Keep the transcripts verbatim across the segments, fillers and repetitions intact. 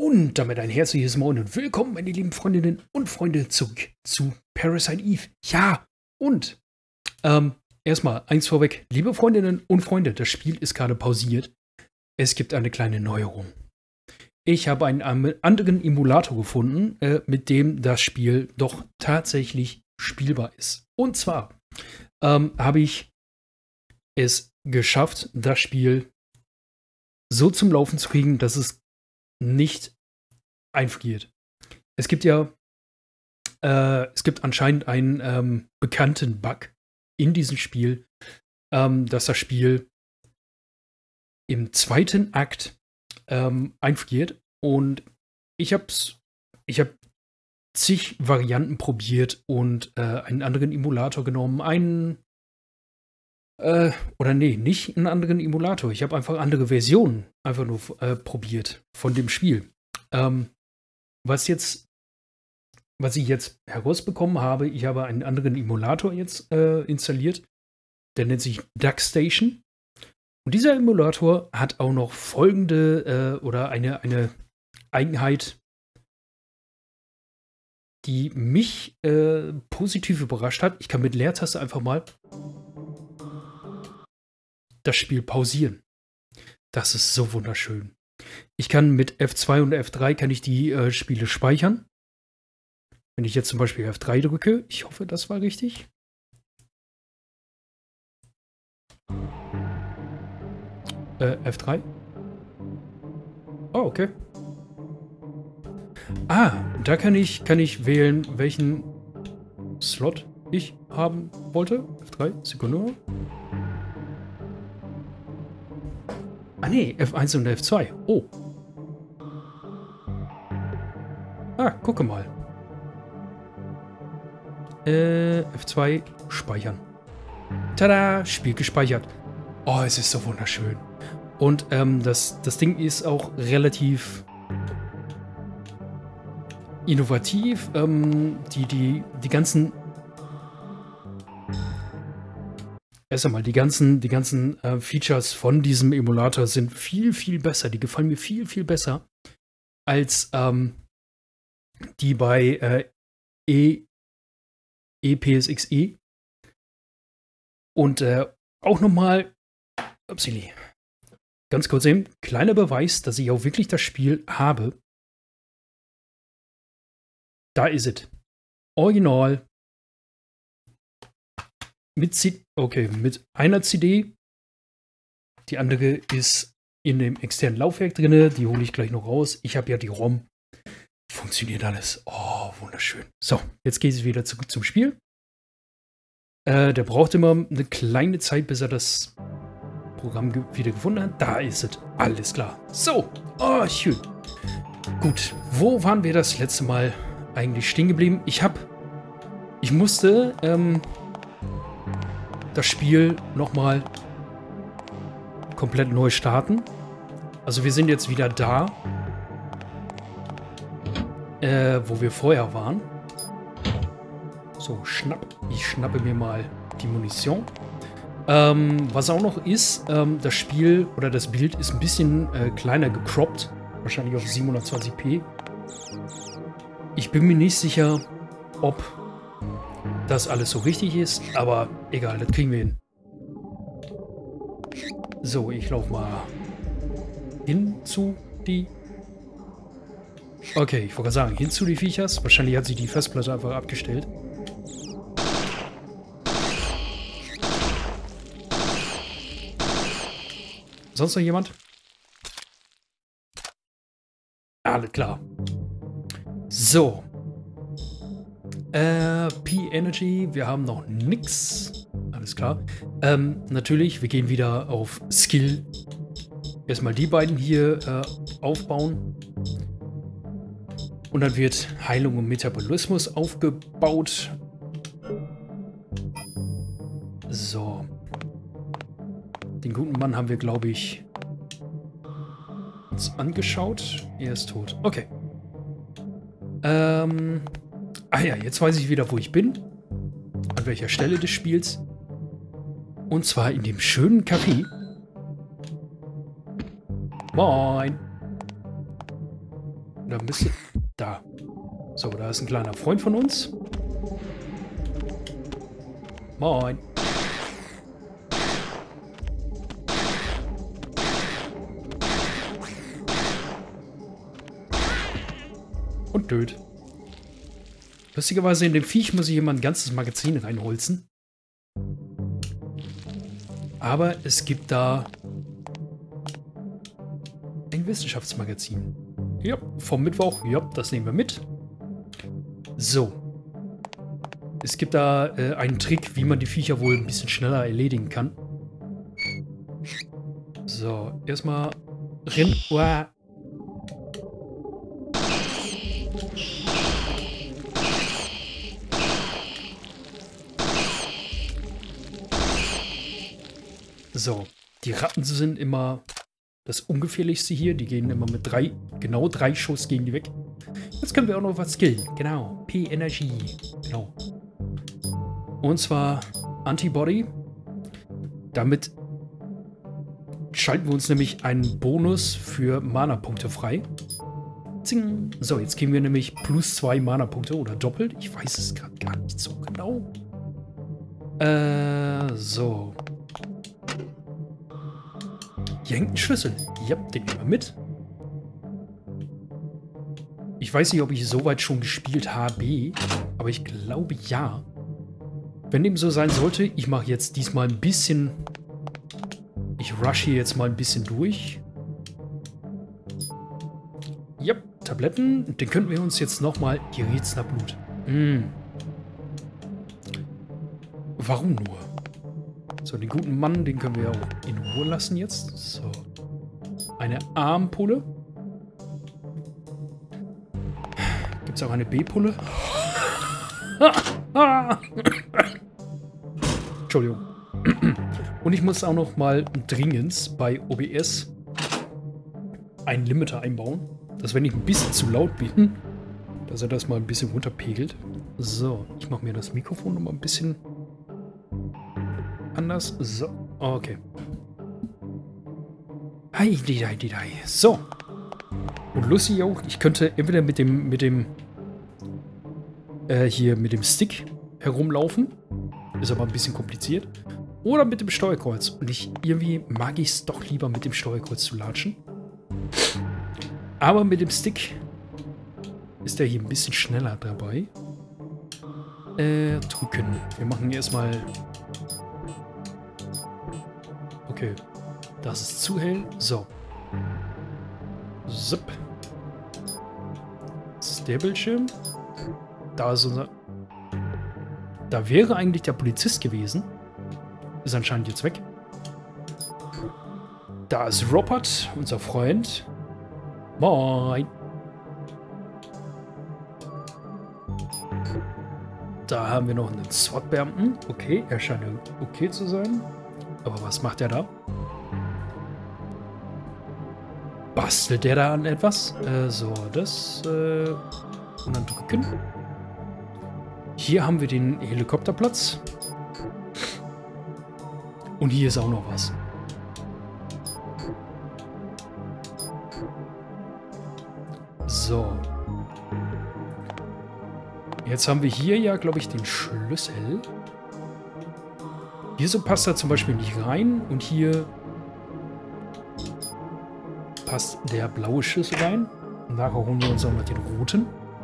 Und damit ein herzliches Moin und willkommen, meine lieben Freundinnen und Freunde, zurück zu Parasite Eve. Ja, und ähm, erstmal eins vorweg, liebe Freundinnen und Freunde, das Spiel ist gerade pausiert. Es gibt eine kleine Neuerung. Ich habe einen anderen Emulator gefunden, äh, mit dem das Spiel doch tatsächlich spielbar ist. Und zwar ähm, habe ich es geschafft, das Spiel so zum Laufen zu kriegen, dass es nicht einfriert. Es gibt ja, äh, es gibt anscheinend einen ähm, bekannten Bug in diesem Spiel, ähm, dass das Spiel im zweiten Akt ähm, einfriert. Und ich hab's, ich habe zig Varianten probiert und äh, einen anderen Emulator genommen, einen Äh, oder nee, nicht einen anderen Emulator. Ich habe einfach andere Versionen einfach nur äh, probiert von dem Spiel. Ähm, was jetzt, was ich jetzt herausbekommen habe, ich habe einen anderen Emulator jetzt äh, installiert. Der nennt sich DuckStation. Und dieser Emulator hat auch noch folgende äh, oder eine, eine Eigenheit, die mich äh, positiv überrascht hat. Ich kann mit Leertaste einfach mal das Spiel pausieren. Das ist so wunderschön. Ich kann mit F zwei und F drei kann ich die äh, Spiele speichern. Wenn ich jetzt zum Beispiel F drei drücke, ich hoffe, das war richtig. Äh, F drei. Oh, okay. Ah, da kann ich, kann ich wählen, welchen Slot ich haben wollte. F drei, Sekunde. Ah nee, F eins und F zwei. Oh. Ah, gucke mal. Äh, F zwei speichern. Tada, Spiel gespeichert. Oh, es ist so wunderschön. Und ähm, das, das Ding ist auch relativ innovativ. Ähm, die, die, die ganzen Erst einmal, die ganzen, die ganzen äh, Features von diesem Emulator sind viel, viel besser. Die gefallen mir viel, viel besser als ähm, die bei äh, e, ePSXe. Und äh, auch nochmal, upsili, ganz kurz eben, kleiner Beweis, dass ich auch wirklich das Spiel habe. Da ist es. Original. Mit C okay, mit einer C D. Die andere ist in dem externen Laufwerk drin. Die hole ich gleich noch raus. Ich habe ja die ROM. Funktioniert alles. Oh, wunderschön. So, jetzt geht es wieder zurück zum Spiel. Äh, der braucht immer eine kleine Zeit, bis er das Programm ge wieder gefunden hat. Da ist es. Alles klar. So. Oh, schön. Gut. Wo waren wir das letzte Mal eigentlich stehen geblieben? Ich habe... Ich musste... Ähm, das Spiel nochmal komplett neu starten. Also wir sind jetzt wieder da, äh, wo wir vorher waren. So, schnapp. Ich schnappe mir mal die Munition. Ähm, was auch noch ist, ähm, das Spiel oder das Bild ist ein bisschen äh, kleiner gecroppt. Wahrscheinlich auf siebenhundertzwanzig p. Ich bin mir nicht sicher, ob das alles so richtig ist, aber egal, das kriegen wir hin. So, ich laufe mal hin zu die... Okay, ich wollte gerade sagen, hin zu die Viechers. Wahrscheinlich hat sie die Festplatte einfach abgestellt. Sonst noch jemand? Alles klar. So. Äh, P-Energy, wir haben noch nix. Alles klar. Ähm, natürlich, wir gehen wieder auf Skill. Erstmal die beiden hier äh, aufbauen. Und dann wird Heilung und Metabolismus aufgebaut. So. Den guten Mann haben wir, glaube ich, uns angeschaut. Er ist tot. Okay. Ähm... Ah ja, jetzt weiß ich wieder, wo ich bin. An welcher Stelle des Spiels. Und zwar in dem schönen Café. Moin. Da müsste... Da. So, da ist ein kleiner Freund von uns. Moin. Und töt. Lustigerweise in dem Viech muss ich immer ein ganzes Magazin reinholzen. Aber es gibt da ein Wissenschaftsmagazin. Ja, vom Mittwoch. Ja, das nehmen wir mit. So. Es gibt da äh, einen Trick, wie man die Viecher wohl ein bisschen schneller erledigen kann. So, erstmal rennen. Uah. So, die Ratten sind immer das Ungefährlichste hier. Die gehen immer mit drei, genau drei Schuss gegen die weg. Jetzt können wir auch noch was skillen. Genau, P-Energie. Genau. Und zwar Antibody. Damit schalten wir uns nämlich einen Bonus für Mana-Punkte frei. Zing. So, jetzt kriegen wir nämlich plus zwei Mana-Punkte oder doppelt. Ich weiß es gerade gar nicht so genau. Äh, so. Hier hängt ein Schlüssel. Ja, den nehmen wir mit. Ich weiß nicht, ob ich soweit schon gespielt habe, aber ich glaube ja. Wenn dem so sein sollte, ich mache jetzt diesmal ein bisschen... Ich rush hier jetzt mal ein bisschen durch. Ja, Tabletten. Den könnten wir uns jetzt nochmal... Hier riecht's nach Blut. Mm. Warum nur? So, den guten Mann, den können wir ja auch in Ruhe lassen jetzt. So. Eine A-Pulle. Gibt es auch eine B-Pulle? Entschuldigung. Und ich muss auch noch mal dringend bei O B S einen Limiter einbauen, dass wenn ich ein bisschen zu laut bin, dass er das mal ein bisschen runterpegelt. So, ich mache mir das Mikrofon noch mal ein bisschen anders. So, okay. Hi, die, die, die, die. So. Und lustig auch, ich könnte entweder mit dem, mit dem, äh, hier mit dem Stick herumlaufen. Ist aber ein bisschen kompliziert. Oder mit dem Steuerkreuz. Und ich, irgendwie mag ich es doch lieber mit dem Steuerkreuz zu latschen. Aber mit dem Stick ist er hier ein bisschen schneller dabei. Äh, drücken. Wir machen erstmal... Okay. Das ist zu hell. So. Zip. Das ist der Bildschirm. Da ist unser... Da wäre eigentlich der Polizist gewesen. Ist anscheinend jetzt weg. Da ist Robert, unser Freund. Moin. Da haben wir noch einen SWAT-Beamten. Okay, er scheint okay zu sein. Aber was macht er da? Bastelt der da an etwas? Äh, so, das... Äh, und dann drücken. Hier haben wir den Helikopterplatz. Und hier ist auch noch was. So. Jetzt haben wir hier ja, glaube ich, den Schlüssel. Hier so passt er zum Beispiel nicht rein. Und hier passt der blaue Schlüssel rein. Und nachher holen wir uns auch noch den roten.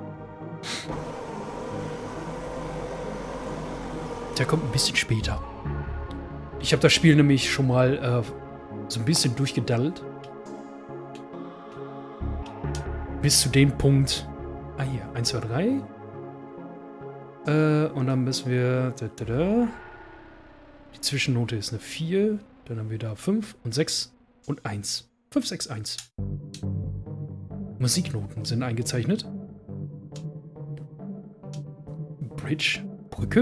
Der kommt ein bisschen später. Ich habe das Spiel nämlich schon mal äh, so ein bisschen durchgedaddelt. Bis zu dem Punkt. Ah, hier. eins, zwei, drei. Äh, und dann müssen wir. Da, da, da. Die Zwischennote ist eine vier. Dann haben wir da fünf und sechs und eins. fünf, sechs, eins. Musiknoten sind eingezeichnet. Bridge. Brücke.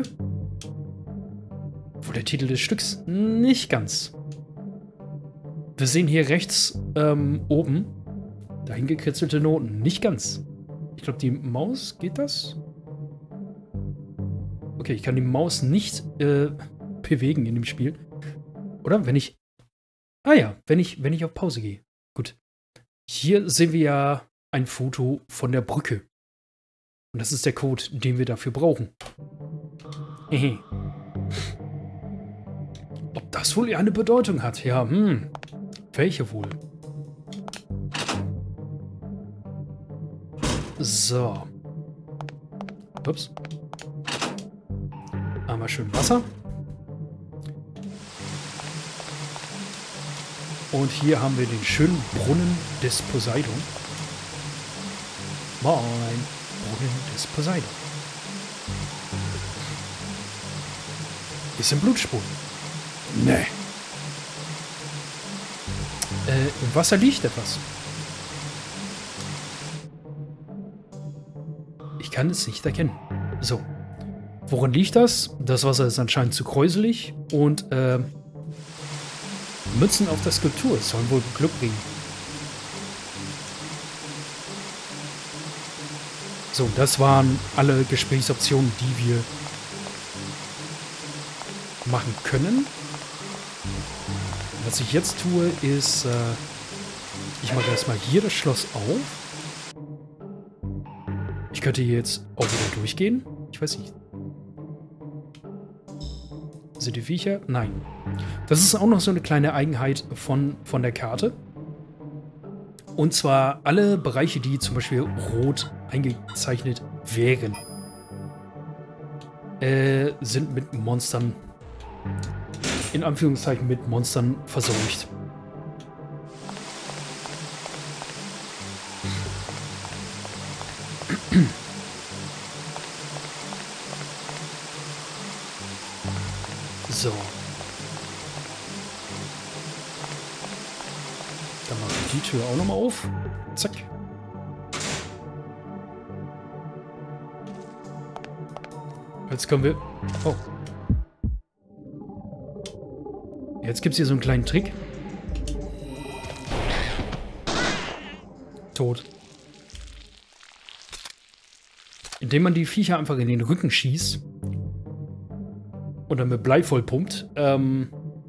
Wo der Titel des Stücks? Nicht ganz. Wir sehen hier rechts ähm, oben dahin gekritzelte Noten. Nicht ganz. Ich glaube, die Maus, geht das? Okay, ich kann die Maus nicht äh, bewegen in dem Spiel. Oder? Wenn ich... Ah ja, wenn ich, wenn ich auf Pause gehe. Gut. Hier sehen wir ja ein Foto von der Brücke. Und das ist der Code, den wir dafür brauchen. Hehe. Ob das wohl eine Bedeutung hat? Ja, hm. Welche wohl? So. Ups. Einmal schön Wasser. Und hier haben wir den schönen Brunnen des Poseidon. Moin. Brunnen des Poseidon. Ist im Blutspuren. Nee. Äh, im Wasser liegt etwas. Ich kann es nicht erkennen. So. Woran liegt das? Das Wasser ist anscheinend zu kräuselig und äh, Münzen auf der Skulptur sollen wohl Glück bringen. So, das waren alle Gesprächsoptionen, die wir machen können. Was ich jetzt tue, ist, äh, ich mache erstmal hier das Schloss auf. Ich könnte hier jetzt auch wieder durchgehen. Ich weiß nicht. Sind die Viecher? Nein. Das ist auch noch so eine kleine Eigenheit von, von der Karte. Und zwar alle Bereiche, die zum Beispiel rot eingezeichnet wären, äh, sind mit Monstern, in Anführungszeichen mit Monstern verseucht. So. Dann machen wir die Tür auch nochmal auf. Zack. Jetzt können wir... Oh. Jetzt gibt es hier so einen kleinen Trick. Tot. Indem man die Viecher einfach in den Rücken schießt und dann mit Blei vollpumpt, ähm...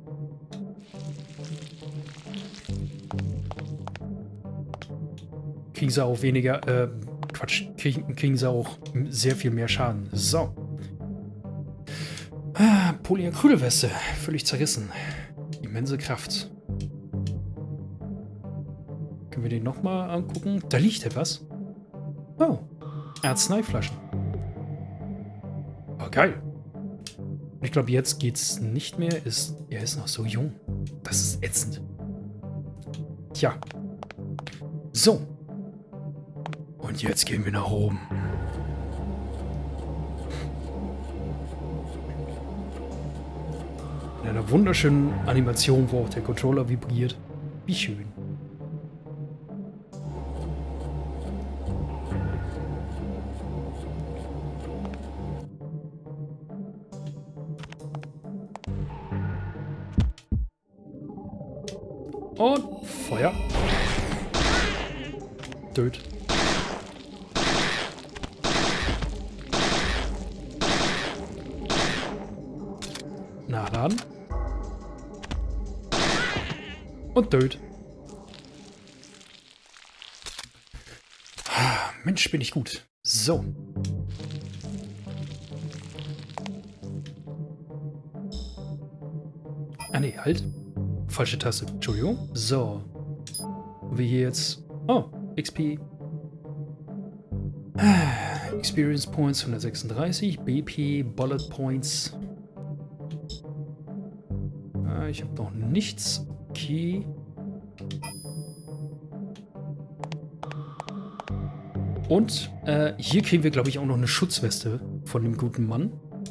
kriegen sie auch weniger, äh, Quatsch, kriegen, kriegen sie auch sehr viel mehr Schaden. So. Ah, Polyacrylweste, völlig zerrissen. Immense Kraft. Können wir den nochmal angucken? Da liegt etwas. Oh, Arzneiflaschen. Oh, geil. Ich glaube, jetzt geht's nicht mehr. Ist, er ist noch so jung. Das ist ätzend. Tja. So. Und jetzt gehen wir nach oben. In einer wunderschönen Animation, wo auch der Controller vibriert. Wie schön. Und Feuer. Död. Nachladen. Und död. Mensch, bin ich gut. So. Ah ne, halt. Falsche Taste. Entschuldigung. So. Wir hier jetzt... Oh, X P. Experience Points hundertsechsunddreißig. B P, Bullet Points. Ah, ich habe noch nichts. Okay. Und äh, hier kriegen wir, glaube ich, auch noch eine Schutzweste von dem guten Mann.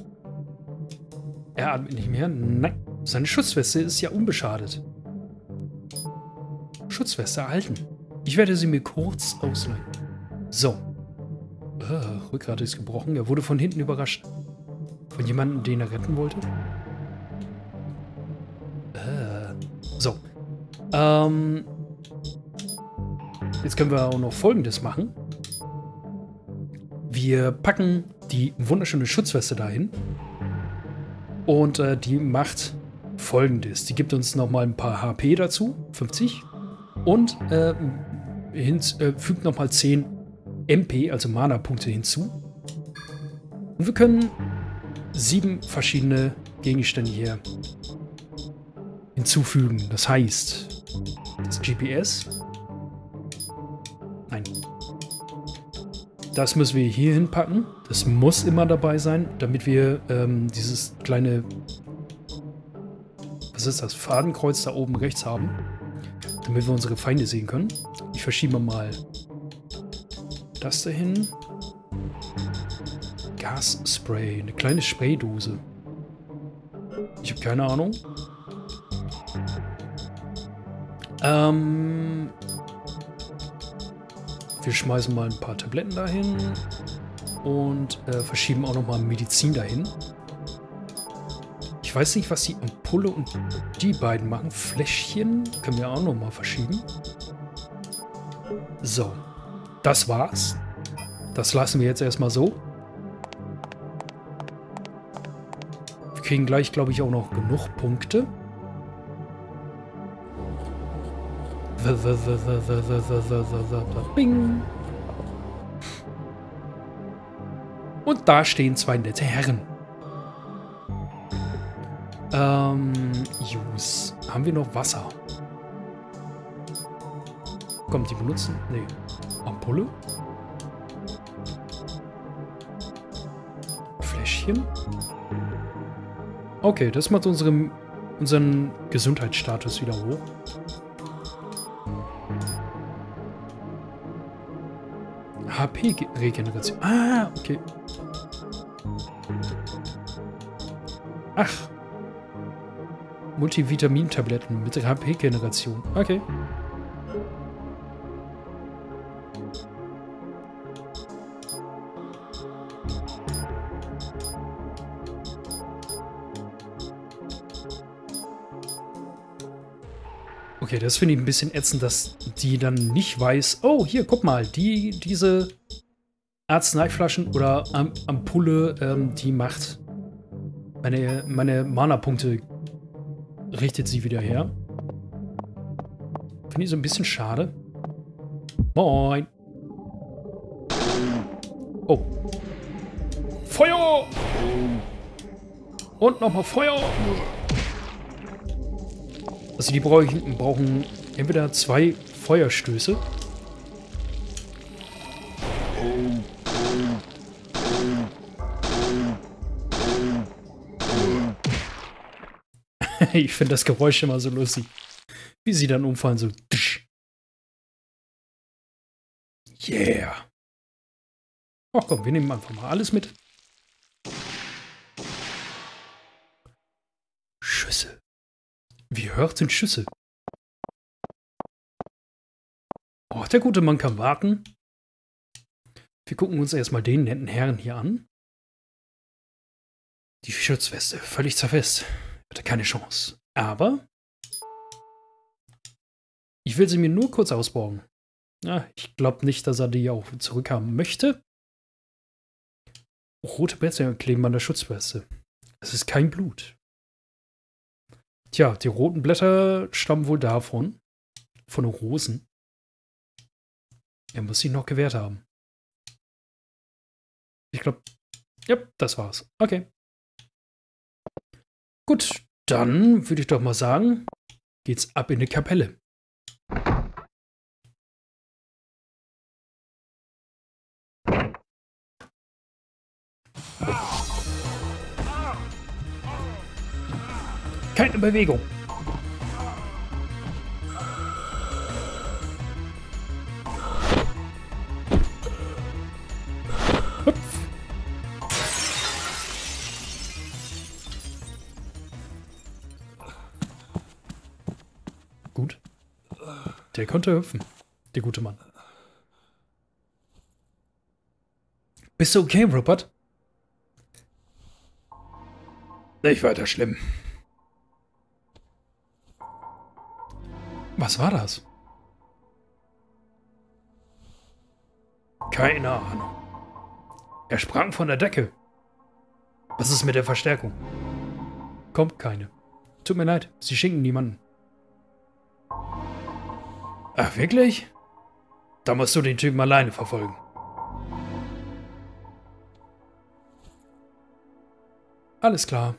Er atmet nicht mehr. Nein. Seine Schutzweste ist ja unbeschadet. Schutzweste erhalten. Ich werde sie mir kurz ausleihen. So. Uh, Rückgrat ist gebrochen. Er wurde von hinten überrascht. Von jemandem, den er retten wollte. Uh. So. Ähm. Jetzt können wir auch noch Folgendes machen. Wir packen die wunderschöne Schutzweste dahin. Und äh, die macht Folgendes. Die gibt uns nochmal ein paar H P dazu. fünfzig. Und äh, hin, äh, fügt nochmal zehn M P, also Mana-Punkte hinzu. Und wir können sieben verschiedene Gegenstände hier hinzufügen. Das heißt, das G P S. Nein. Das müssen wir hier hinpacken. Das muss immer dabei sein, damit wir ähm, dieses kleine, was ist das, Fadenkreuz da oben rechts haben. Damit wir unsere Feinde sehen können. Ich verschiebe mal das dahin. Gasspray, eine kleine Spraydose. Ich habe keine Ahnung. Ähm, wir schmeißen mal ein paar Tabletten dahin und äh, verschieben auch nochmal Medizin dahin. Ich weiß nicht, was die Ampulle und die beiden machen. Fläschchen können wir auch nochmal verschieben. So, das war's. Das lassen wir jetzt erstmal so. Wir kriegen gleich, glaube ich, auch noch genug Punkte. Bing. Und da stehen zwei nette Herren. Ähm, Use. Haben wir noch Wasser? Kommt die benutzen? Nee. Ampulle? Fläschchen? Okay, das macht unseren, unseren Gesundheitsstatus wieder hoch. H P-Regeneration. Ah, okay. Ach. Multivitamin-Tabletten mit H P-Generation. Okay. Okay, das finde ich ein bisschen ätzend, dass die dann nicht weiß, oh, hier, guck mal, die, diese Arzneiflaschen oder Am Ampulle, ähm, die macht meine, meine Mana-Punkte, richtet sie wieder her. Finde ich so ein bisschen schade. Moin. Oh. Feuer! Und nochmal Feuer! Also die brauchen, brauchen entweder zwei Feuerstöße. Ich finde das Geräusch immer so lustig. Wie sie dann umfallen, so. Yeah. Ach komm, wir nehmen einfach mal alles mit. Schüsse. Wir hörten Schüsse. Oh, der gute Mann kann warten. Wir gucken uns erstmal den netten Herrn hier an. Die Schutzweste, völlig zerfetzt. Hatte keine Chance. Aber ich will sie mir nur kurz ausborgen. Ja, ich glaube nicht, dass er die auch zurückhaben möchte. Rote Blätter kleben an der Schutzweste. Es ist kein Blut. Tja, die roten Blätter stammen wohl davon. Von den Rosen. Er muss sie noch gewährt haben. Ich glaube, ja, das war's. Okay. Gut, dann würde ich doch mal sagen, geht's ab in die Kapelle. Keine Bewegung. Hüpf. Gut. Der konnte hüpfen. Der gute Mann. Bist du okay, Robert? Nicht weiter schlimm. Was war das? Keine Ahnung. Er sprang von der Decke. Was ist mit der Verstärkung? Kommt keine. Tut mir leid, sie schinken niemanden. Ach, wirklich? Da musst du den Typen alleine verfolgen. Alles klar.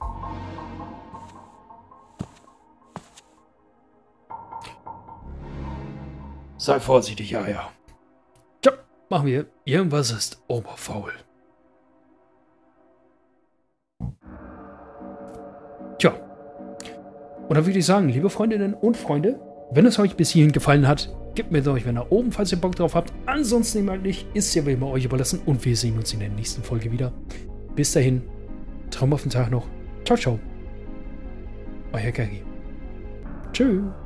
Sei vorsichtig, ja, ja. Tja, machen wir. Irgendwas ist oberfaul. Tja. Und dann würde ich sagen, liebe Freundinnen und Freunde, wenn es euch bis hierhin gefallen hat, gebt mir euch nach oben, falls ihr Bock drauf habt. Ansonsten inhaltlich ist ja wie immer euch überlassen und wir sehen uns in der nächsten Folge wieder. Bis dahin, traumhaften Tag noch. Ciao, ciao. Euer Gary. Tschüss.